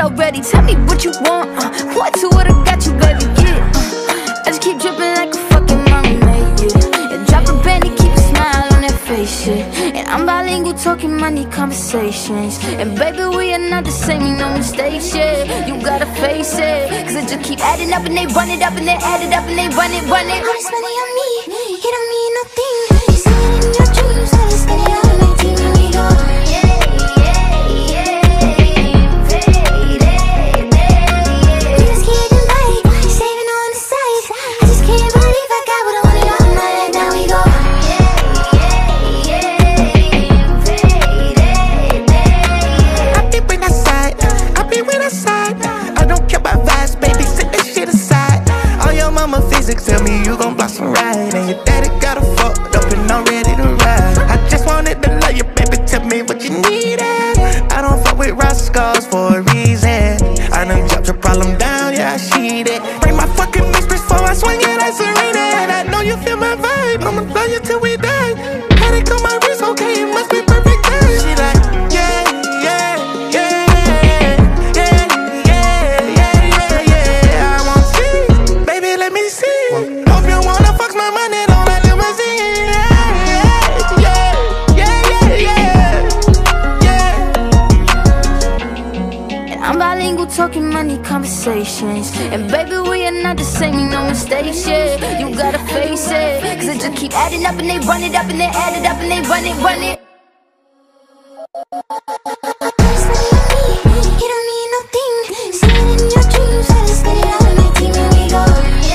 already. Tell me what you want, what to what I got you, baby, yeah. I just keep drippin' like a fucking mermaid, yeah. And drop a penny, keep a smile on that face, yeah. And I'm bilingual, talking money conversations. And baby, we are not the same, you know mistakes, yeah. You gotta face it, cause I just keep adding up and they run it up and they add it up and they run it. All this money on me, it don't mean nothing. You see it in your dreams, I just spend it all on my team and we go. Tell me you gon' blossom right, and your daddy got a fucked up and I'm ready to ride. I just wanted to love you, baby, tell me what you needed. I don't fuck with rascals for a reason. I done dropped your problem down, yeah, I cheated. Bring my fucking mistress before I swing it like Serena. And I know you feel my vibe, I'ma love you till we die. Had it on my wrist, okay, it must be perfect time. She like, yeah, yeah, yeah, yeah, yeah, yeah, yeah, yeah. I want see, baby, let me see. Hope you wanna fuck my money, don't let them see. Yeah, yeah, yeah, yeah, yeah. And I'm bilingual, talking money conversations. And baby, we are not the same, you know mistakes, yeah. You gotta face it, cause I just keep adding up and they run it up and they add it up and they run it. It don't mean nothing. See it in your dreams, I just spend it all on my team and we go.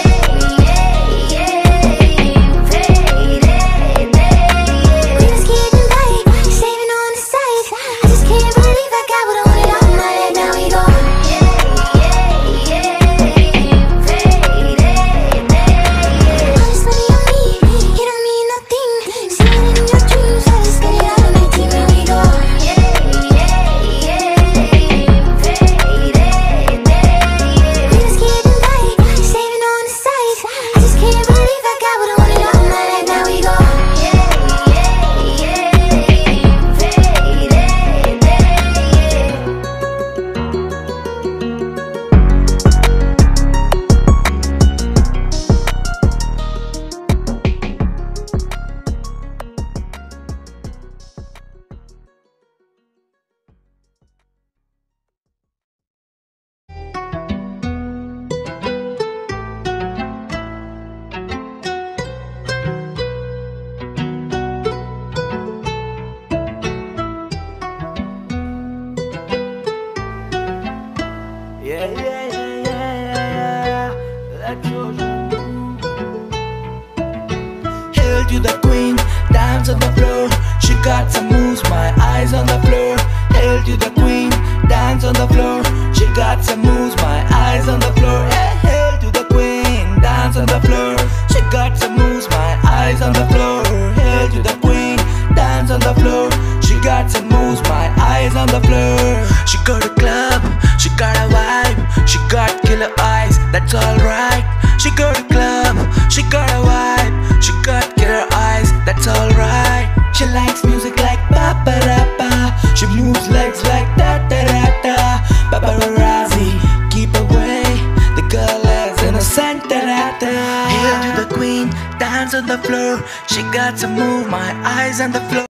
Hail to the queen, dance on the floor. She got some moves, my eyes on the floor. Hail to the queen, dance on the floor. She got some moves, my eyes on the floor. Hail to the queen, dance on the floor. She got some moves, my eyes on the floor. Hail to the queen, dance on the floor. She got some moves, my eyes on the floor. She go to club, she got a vibe. She got killer eyes, that's alright. She go to club, she got a vibe. She got killer eyes, that's alright. She likes music like ba-ba-da-ba. She moves legs like da-da-da-da. Paparazzi, keep away. The girl is innocent, da-da-da. Hail to the queen, dance on the floor. She got to move, my eyes on the floor.